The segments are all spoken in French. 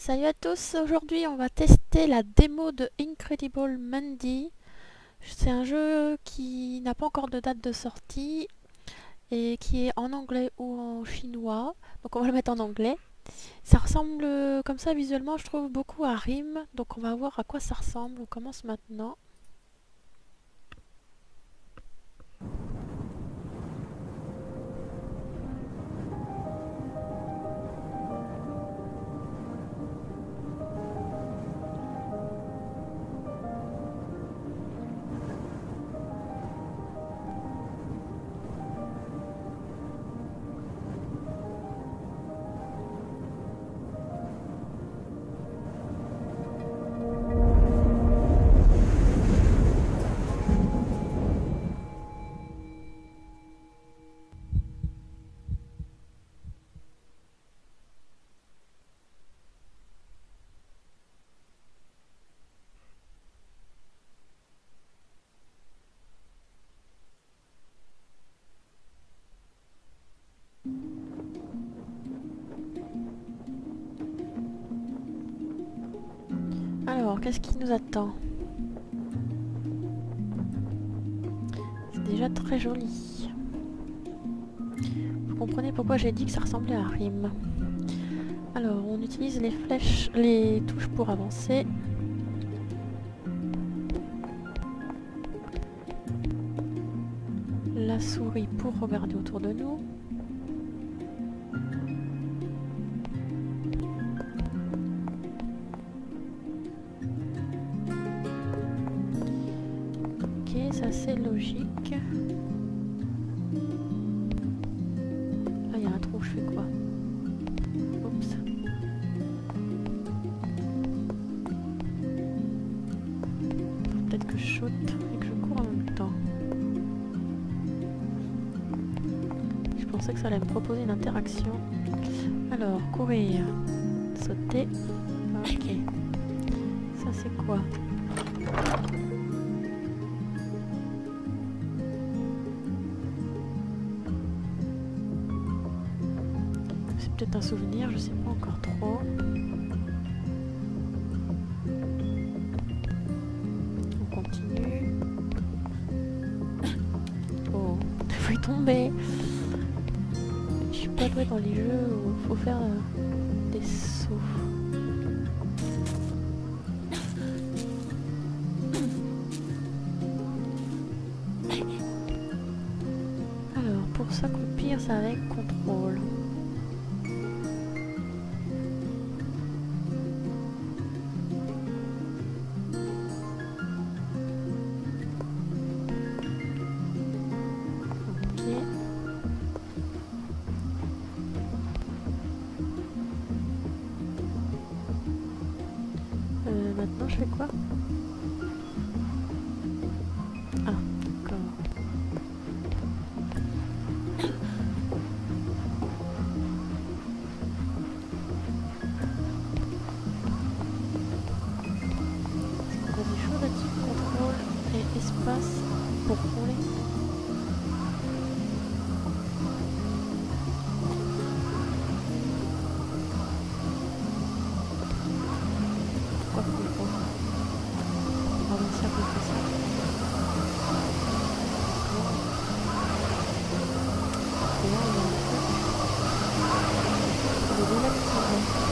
Salut à tous, aujourd'hui on va tester la démo de Incredible Mandy. C'est un jeu qui n'a pas encore de date de sortie et qui est en anglais ou en chinois, donc on va le mettre en anglais. Ça ressemble comme ça visuellement, je trouve, beaucoup à Rim, donc on va voir à quoi ça ressemble. On commence maintenant. Alors, qu'est-ce qui nous attend? C'est déjà très joli. Vous comprenez pourquoi j'ai dit que ça ressemblait à Rim. Alors, on utilise les flèches, les touches pour avancer. La souris pour regarder autour de nous. Ok, ça c'est logique. Là, il y a un trou, je fais quoi? Oups. Peut-être que je saute et que je cours en même temps. Je pensais que ça allait me proposer une interaction. Alors, courir, sauter. Ok. Ça c'est quoi? C'est peut-être un souvenir, je sais pas encore trop. On continue. Oh, il faut y tomber. Je suis pas douée dans les jeux où il faut faire des sauts. Alors, pour s'accroupir, c'est avec contrôle. Maintenant, je fais quoi? Ah, d'accord. On a des choses à type contrôle et espace pour rouler. Pourquoi rouler pas? On va avancer un peu plus ça. Et là, on a un truc. On est désactivé.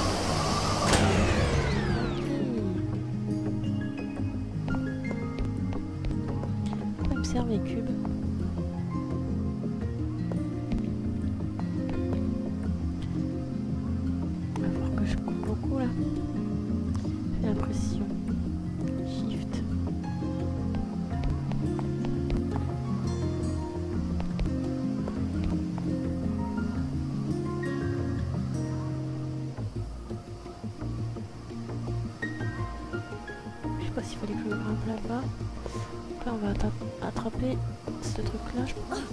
Observe les cubes. Il va falloir que je cours beaucoup là. J'ai l'impression. Shift. Je sais pas s'il fallait que je grimpe là-bas. Là on va attraper ce truc là je pense.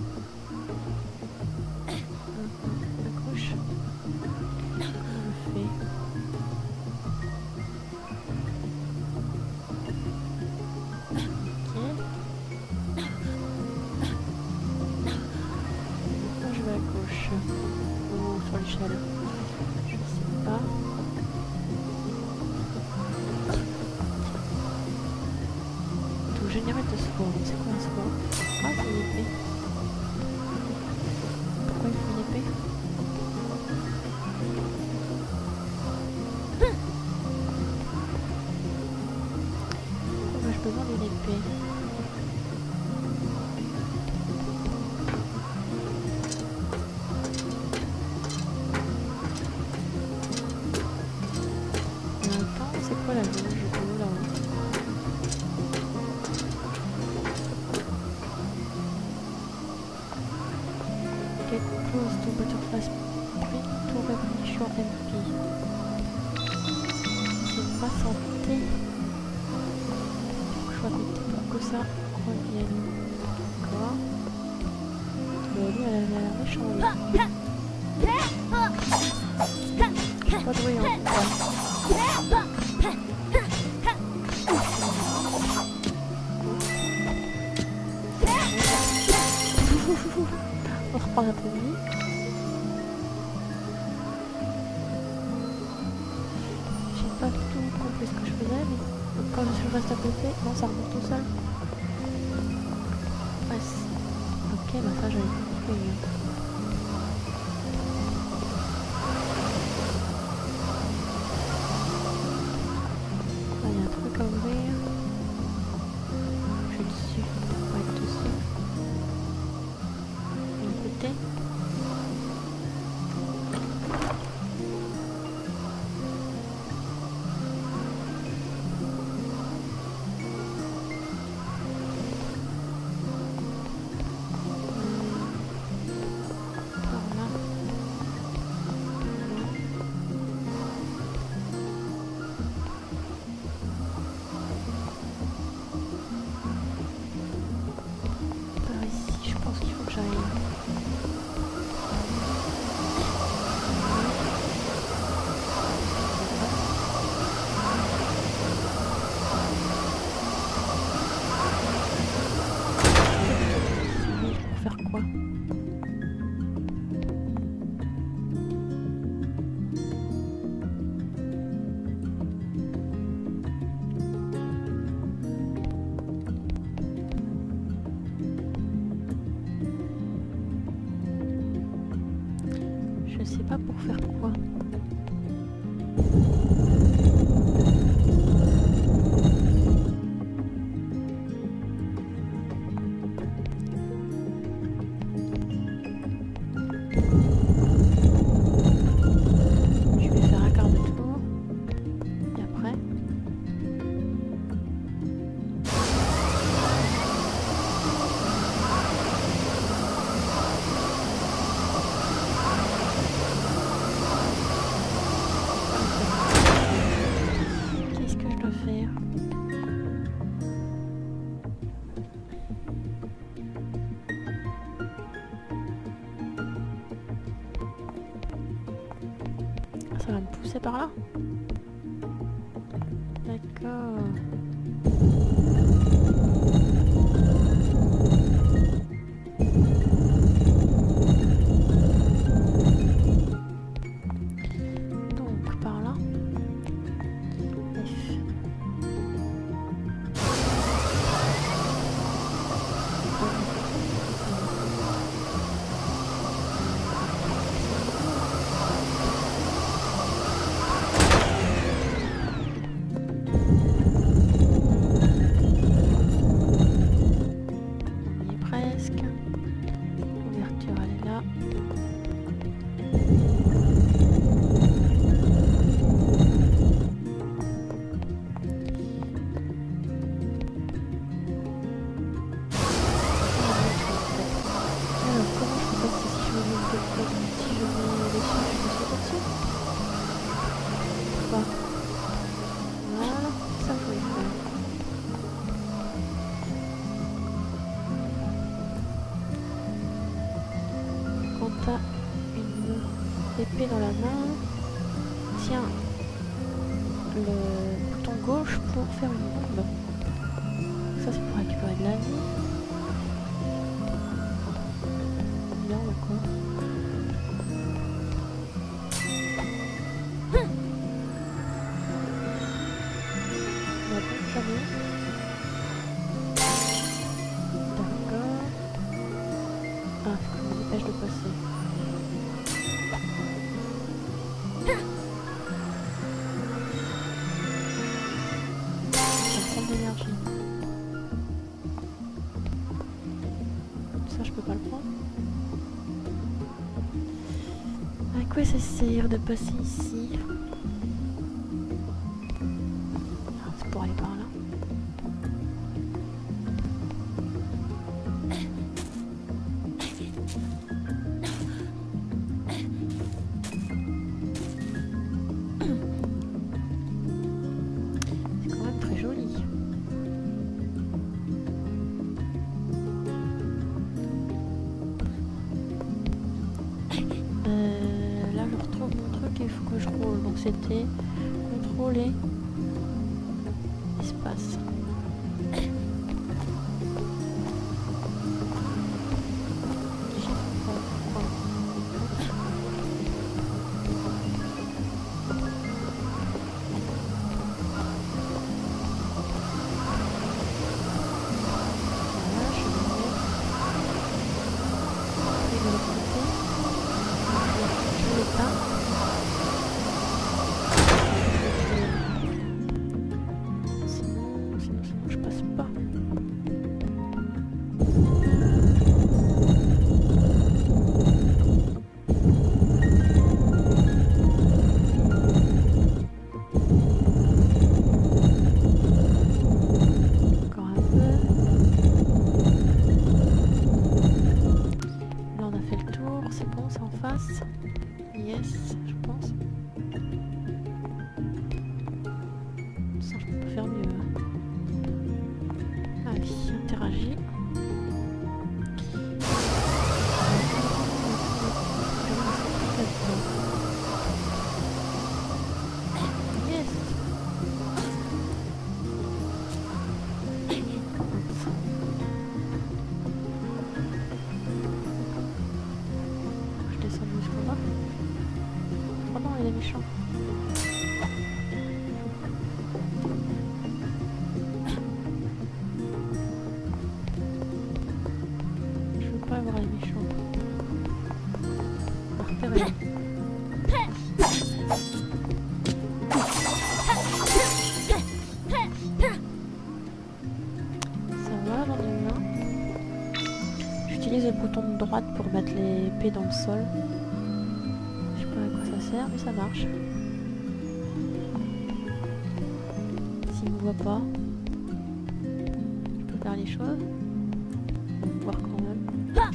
Accroche. Comment on le fait? Ok. Maintenant je vais à gauche. Ou sur l'échelle. Je sais pas. ce sword? C'est quoi un sword? Ah, c'est une épée. Pourquoi il faut une épée? Pourquoi j'ai besoin d'une épée? Attends, c'est quoi la jauge bleue là-haut? Get close to butterfly spring to replenish your MP. C'est ma santé. Je vais compter pour que ça revienne. D'accord. Lui, elle a l'air méchante. Pas de bruit, hein. On reprend un peu de vie. J'ai pas du tout compris ce que je faisais, mais quand je reste à côté, non, ça remonte tout seul. Ouais, ok, bah ça j'avais compris. Il y a un truc à ouvrir. Je suis dessus, on va être dessus. De côté. Je sais pas pour faire quoi. Je vais faire un quart de tour. Et après... Qu'est-ce que je dois faire? Ça va me pousser par là? D'accord. Donc par là. F. On y est presque. L'ouverture elle est là. Alors comment je peux passer si je mets si je mets dessus, je peux sauter dessus? Pas. Voilà, ça faut y faire. Quand t'as une épée dans la main, tiens le bouton gauche pour faire une bombe. Ça c'est pour récupérer de la vie. Là on a quoi? La bombe jamais. m'empêche de passer. Ça prend de l'énergie. Ça je peux pas le prendre. À quoi ça sert de passer ici? Ah, c'est pour aller par là. Là je retrouve mon truc et il faut que je roule. Donc c'était contrôler l'espace. Yes, je pense. Ça, je peux faire mieux. Allez, interagis. Yes. Je descends jusqu'en bas. Oh non, il est méchant. Je veux pas avoir les méchants. Repérer. Ça va, j'en ai eu un. J'utilise le bouton de droite pour mettre les épées dans le sol. Je sais pas à quoi ça sert, mais ça marche. S'il me voit pas, je peux faire les choses. On va voir quand même. Ah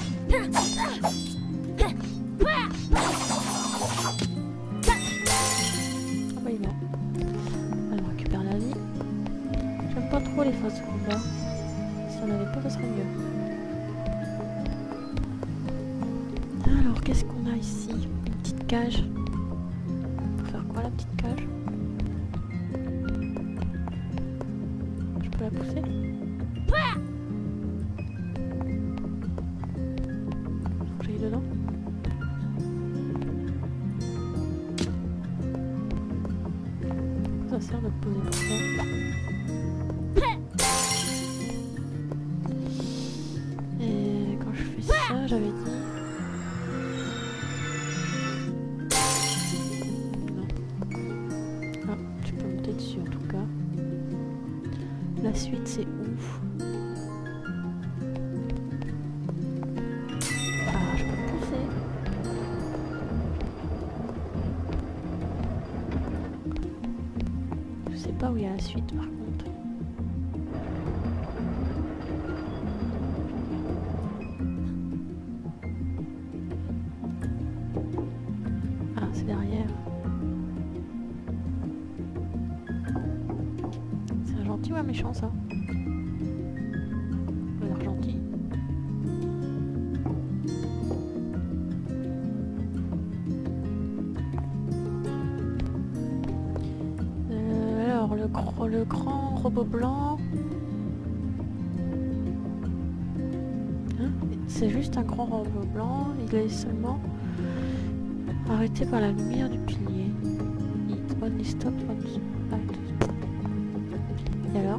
bah il est mort. Alors on récupère la vie. J'aime pas trop les phases de combat. Si on avait pas, ça serait mieux. Alors qu'est-ce qu'on a ici? Une petite cage. Pour faire quoi la petite cage? Je peux la pousser? Faut que j'aille dedans. Ça sert de poser pour ça. Et quand je fais ça, j'avais dit... en tout cas. La suite c'est ouf. Ah, je peux le pousser. Je sais pas où il y a la suite par contre. Ah, c'est derrière. Gentil ou un méchant ça? Il a l'air gentil. Alors le grand robot blanc. Hein? C'est juste un grand robot blanc. Il est seulement arrêté par la lumière du pilier. It only stopped when the light. Et alors?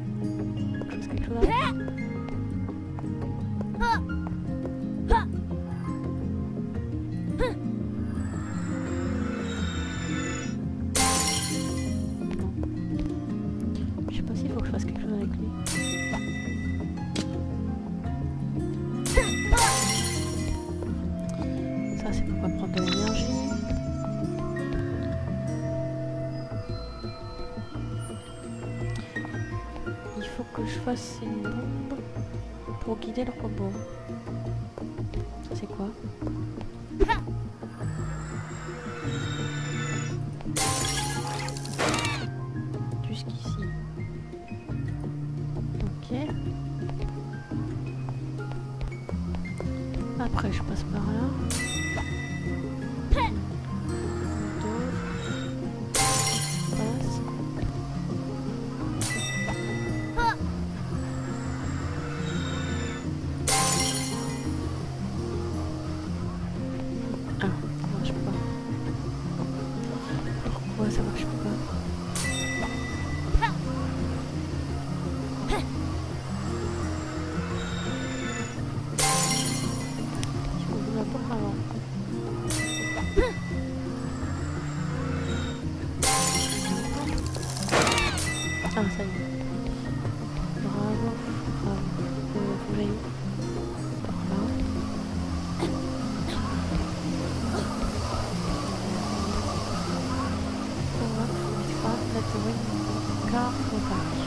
Quelque chose à faire? Ça c'est pour pas prendre de l'énergie. Il faut que je fasse une bombe pour guider le robot. Ça c'est quoi? Jusqu'ici. Ok. Après je passe par là. Ça marche pas. Il faut ouvrir la porte avant. Ah, ça y est. Bravo. Bravo. Faut que j'aille par là. Car contact.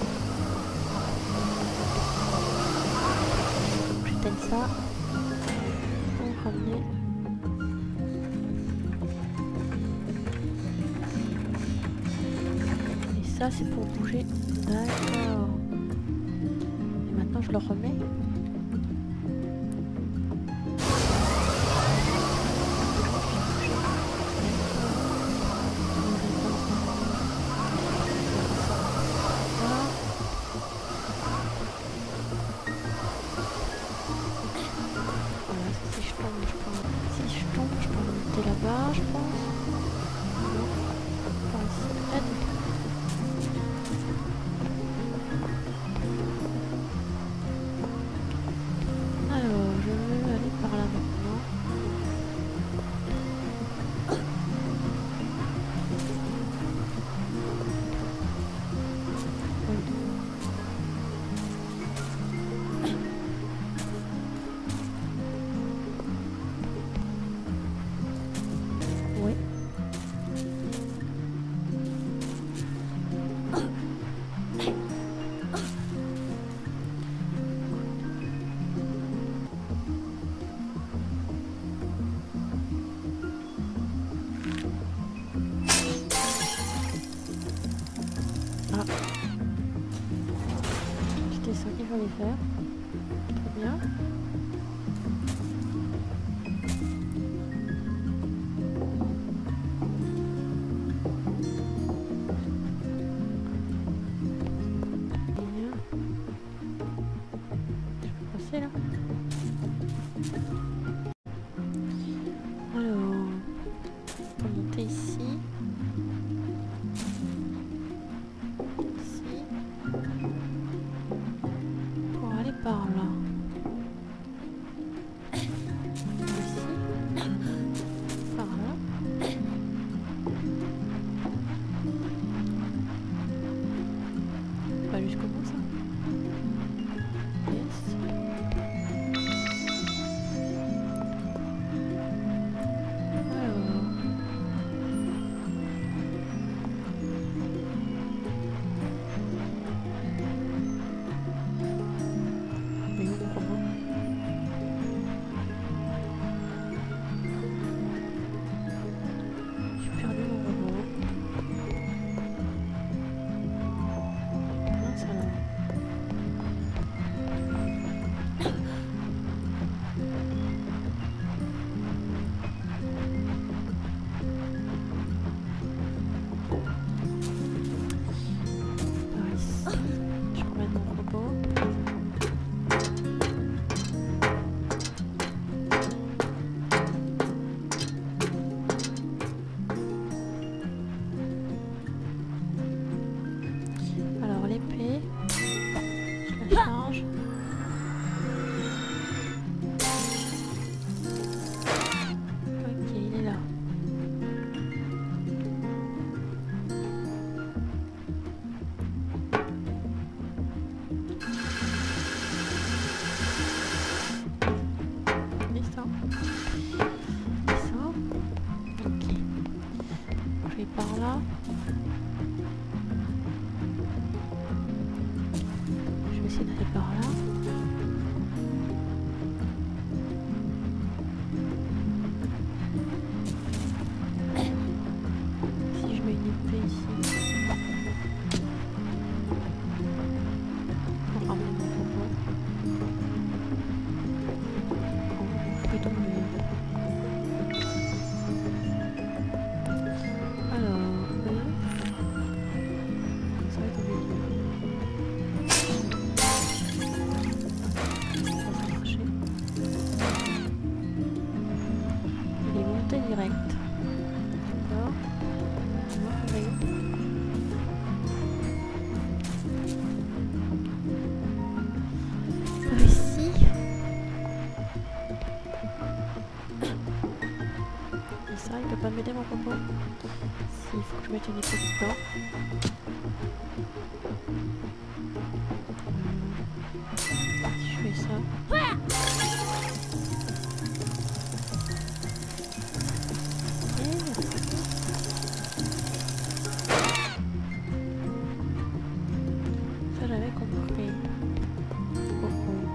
J'éteigne ça pour ramener. Et ça c'est pour bouger. D'accord. Et maintenant je le remets. Là-bas, je pense. Non, pas ici, peut-être. Alors, je vais aller par là maintenant. Oui. Ah. C'était ça qu'il fallait faire. Très bien. Là. Alors, on peut monter ici. Ici. Pour aller par là. Ici. Par là. Pas jusqu'au bout ça. Yes. direct. D'accord. On va faire par ici. Et ça, il peut pas m'aider mon coco. Si, il faut que je mette une épée dedans. Si je fais ça. Ça, j'avais compris. Oh oh.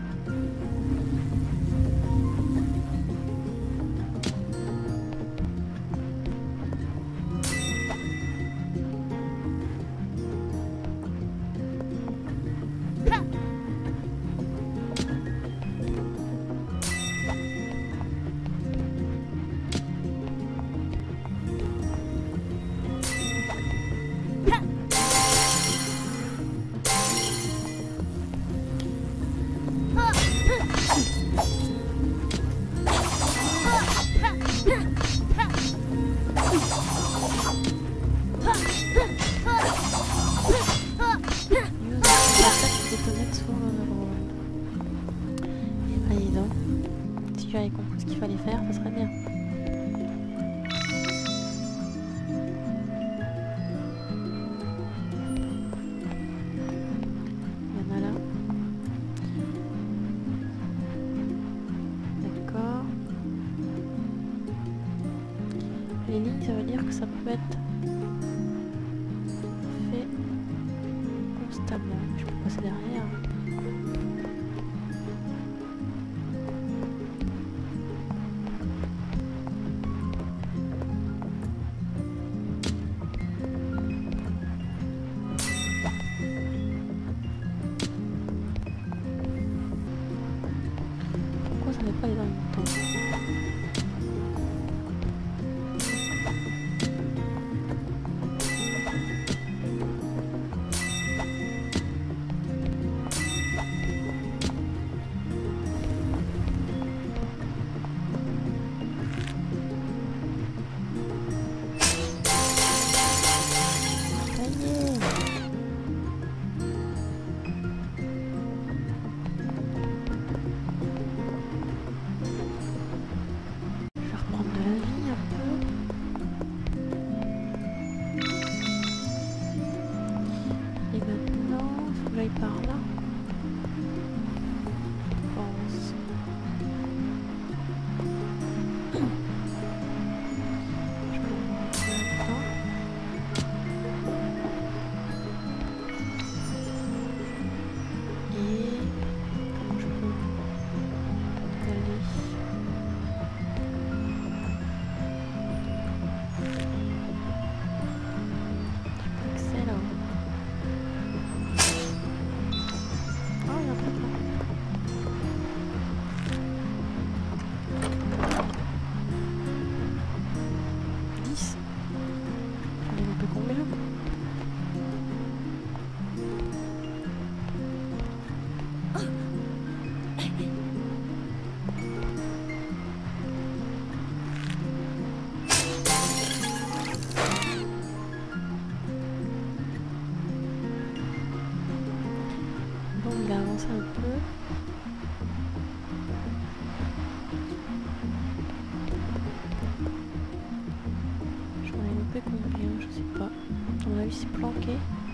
Si j'avais compris ce qu'il fallait faire, ça serait bien. Il y en a là. D'accord. Les lignes, ça veut dire que ça peut être fait constamment. Je peux passer derrière. Ça n'est pas les dans le temps. Par là, je pense. Je vais le mettre là-dedans. Et comment je peux y aller? J'ai pas accès là-haut. Bon, il a avancé un peu. J'en ai loupé combien, je sais pas. À mon avis, c'est planqué.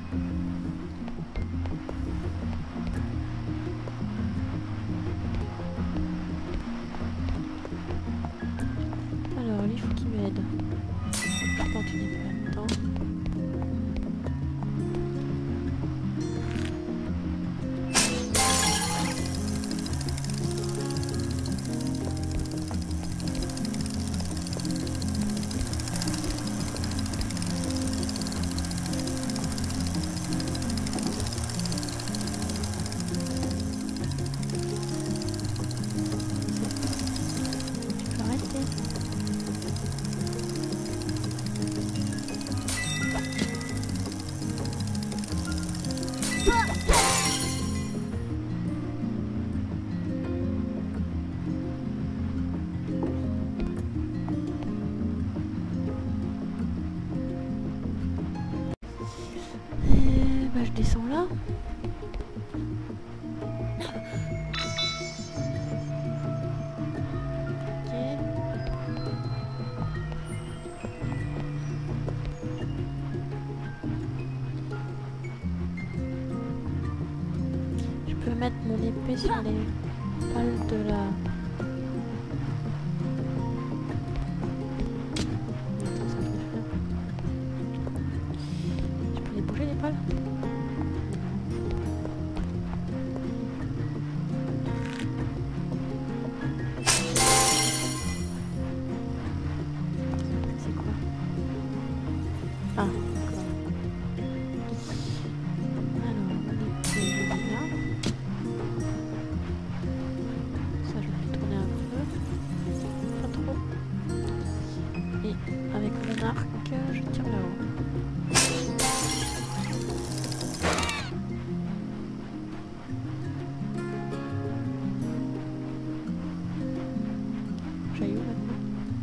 Alors, il faut qu'il m'aide. Je plante une épée là-dedans. je descends là. Ok. Je peux mettre mon épée sur les pales de la... Attends, ça peut le faire. Je peux les bouger les pales? C'est quoi? Ah, d'accord. Alors, mon épée, je l'ai là. Ça, je le fais tourner un peu. Pas trop. Et avec mon arc, je tire là-haut. J'aille où maintenant?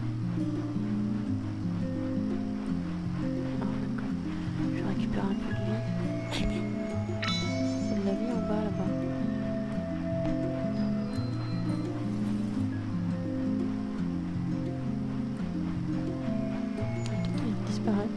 Ah, d'accord. Je récupère un peu de vie. C'est de la vie en bas là-bas. Il disparaît.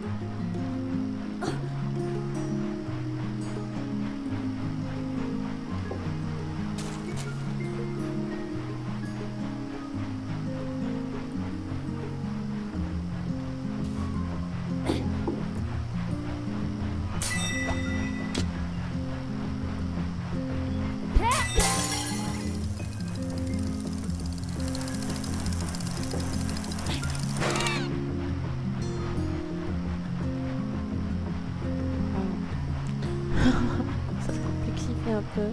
Ça se complexifie un peu.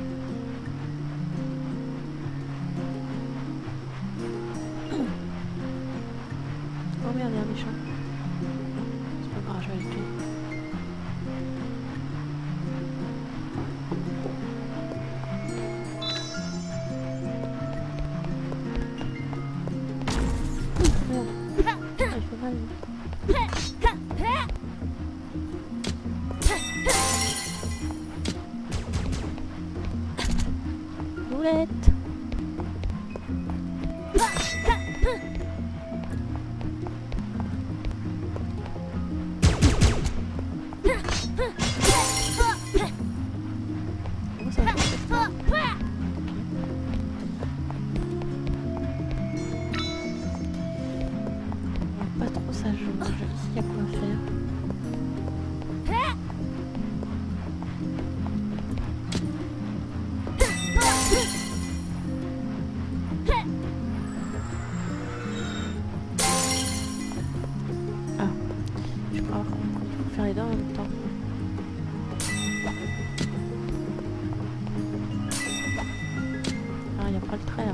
Oh merde, il y a un méchant. C'est pas grave, je vais le tuer. Merde. Ah, il fait mal. Boulette. Comment ça fait cette fois? Pas trop ça joue, il y a quoi faire. Ah, je crois qu'il faut faire les deux en même temps. Ah, il n'y a pas le trait là.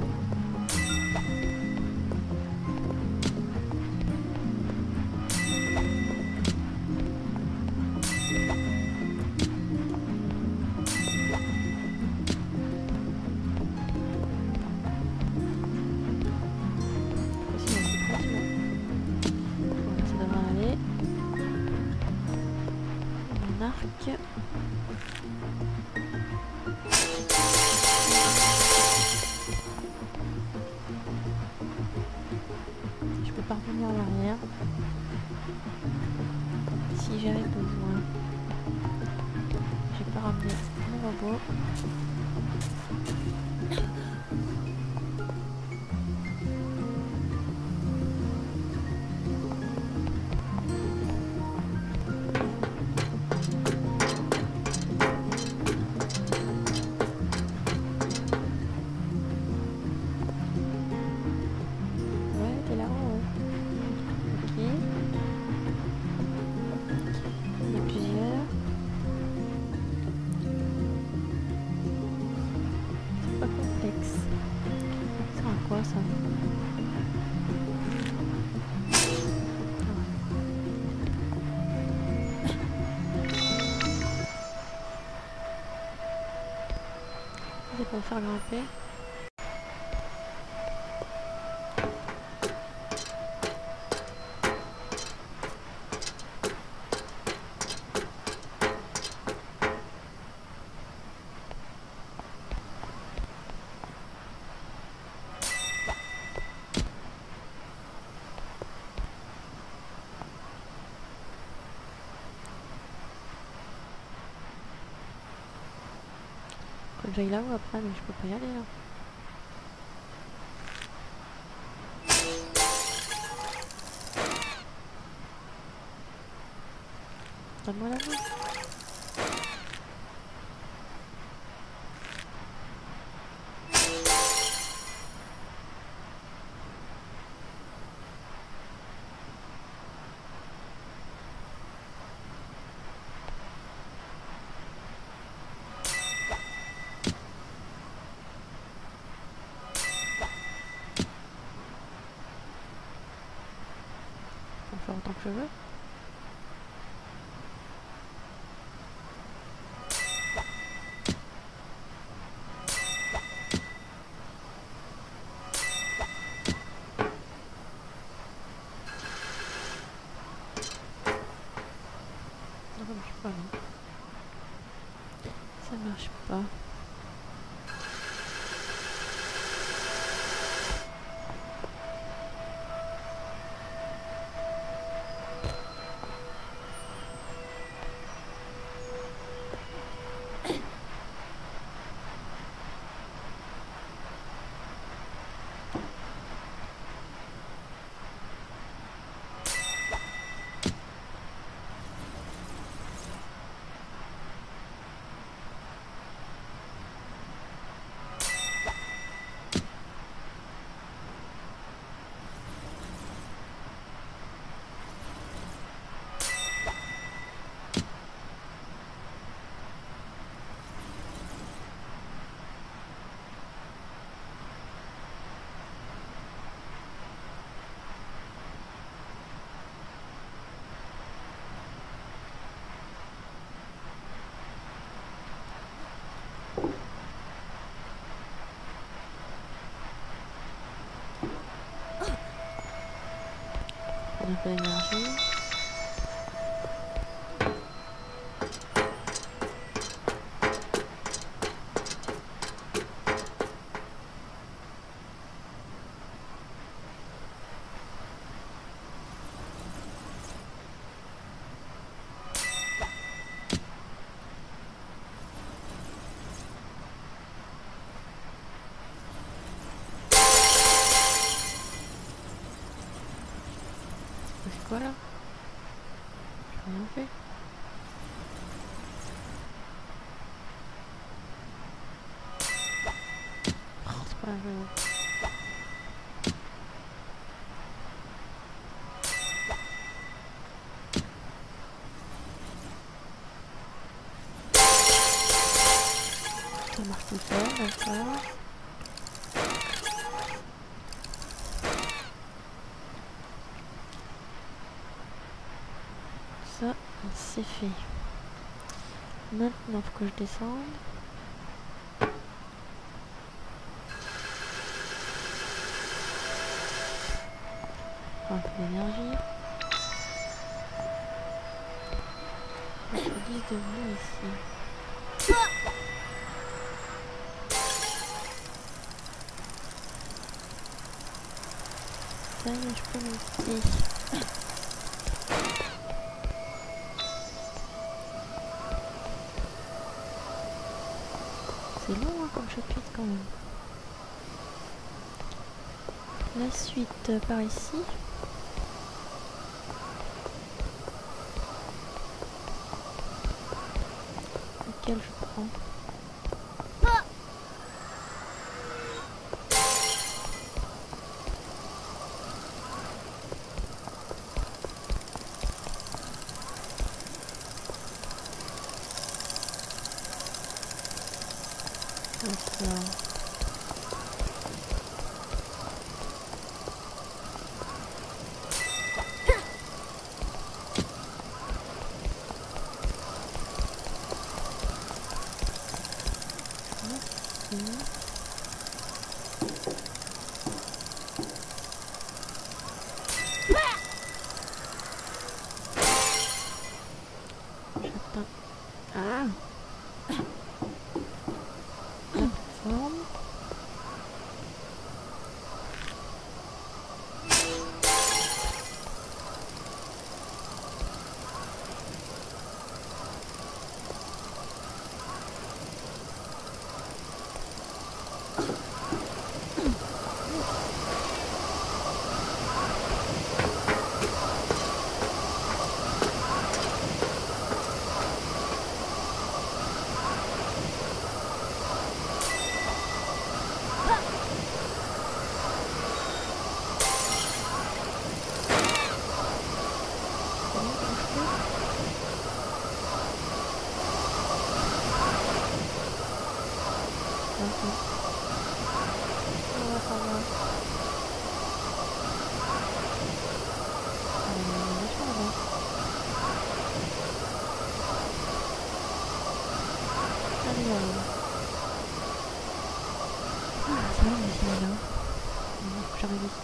Je peux pas revenir en arrière. Si j'avais besoin. J'ai pas ramené mon robot. Quoi ça? C'est pour me faire grimper. que j'aille là-haut après, mais je peux pas y aller là. Donne-moi la main. Pour faire autant que je veux. Ça marche pas non. Ça marche pas. On a un peu d'énergie. C'est quoi là? J'ai rien fait. Oh, c'est pas la joie. Ça marche tout seul, d'accord. Ça, c'est fait. Maintenant, faut que je descende. Un peu d'énergie. Je dis de venir ici. Ça y est, je peux monter. C'est long hein, comme chapitre quand même. La suite par ici. Lequel je prends?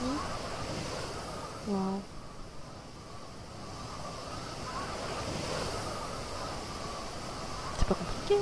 fini. Waouh. C'est pas compliqué.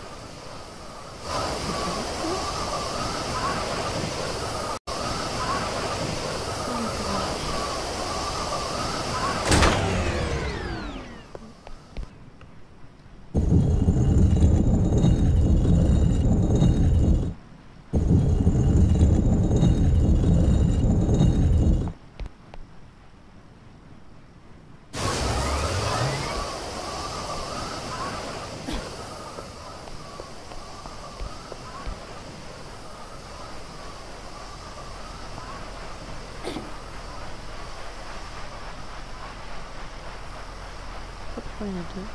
Pourquoi il y en a deux?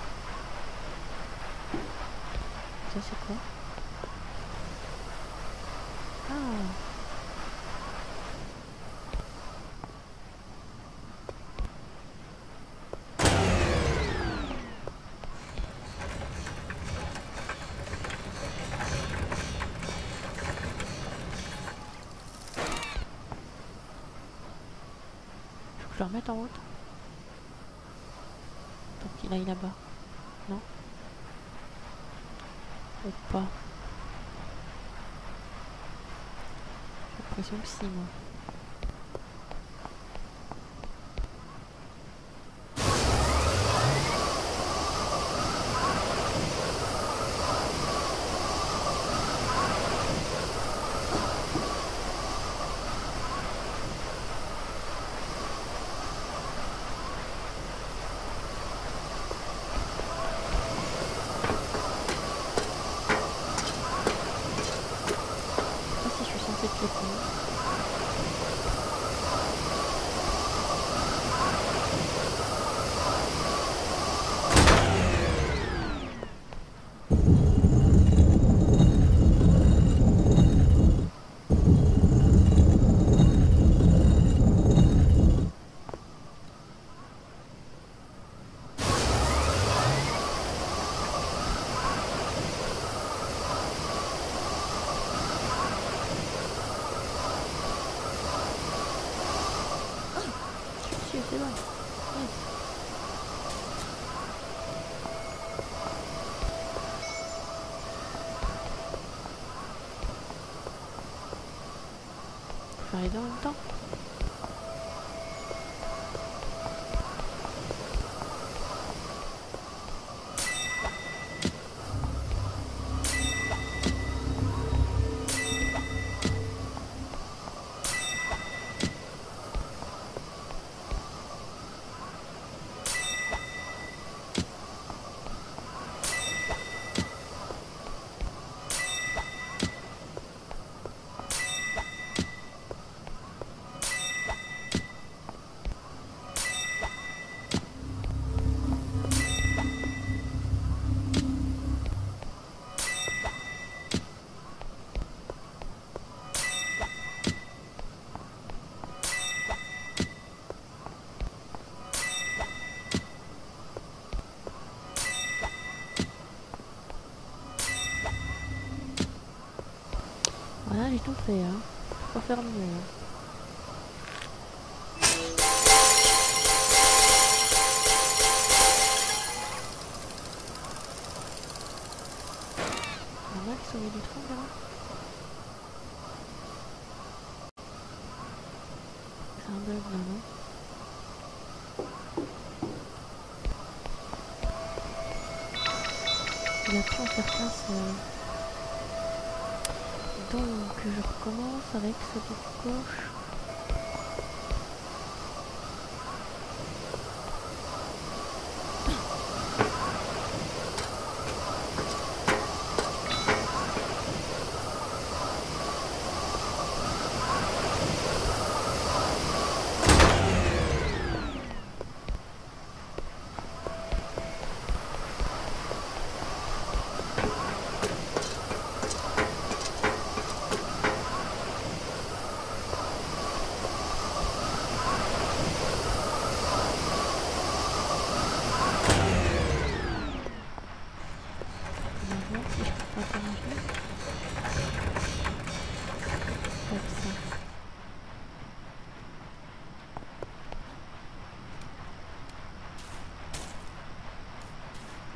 Ça c'est quoi? Ah, faut que je le remette en route pour qu'il aille là-bas. Non? Ou pas? J'ai l'impression que si, moi. Je sais pas si je suis censée te le prendre. Si, c'est bon. Yes. Faut faire les deux en même temps. Voilà, j'ai tout fait, hein. Faut pas faire mieux, hein. Normal qu'ils sont mis du tronc, là. C'est un bug, là, non? Il a pris en faire place. Donc, je recommence avec celui de gauche.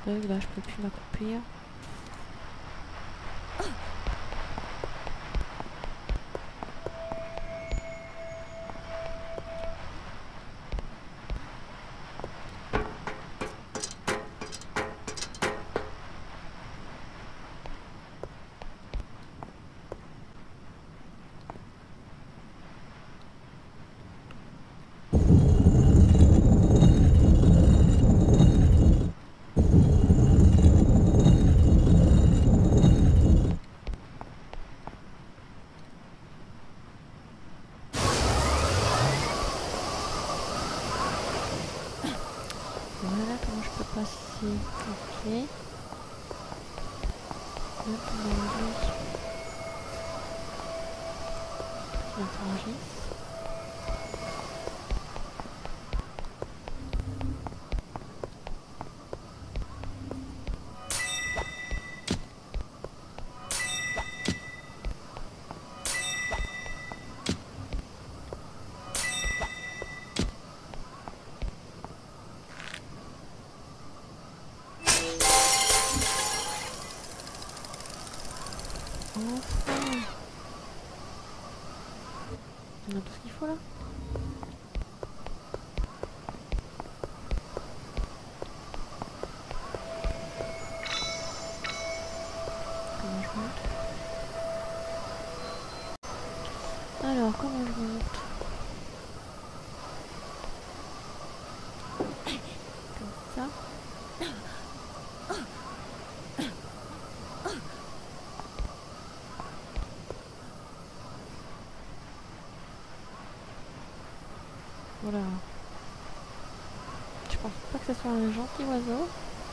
bug, là je peux plus m'accroupir. Voilà comment je peux passer. Ok. Hop, on a lui qui interagisse. Enfin, on a tout ce qu'il faut là. Comment je monte? Alors, comment je monte? Comme ça. Voilà. Je pense pas que ce soit un gentil oiseau.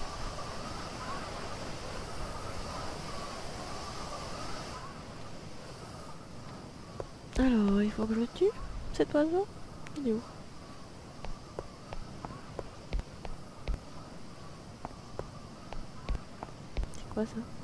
Alors, il faut que je le tue, cet oiseau. Il est où? C'est quoi ça?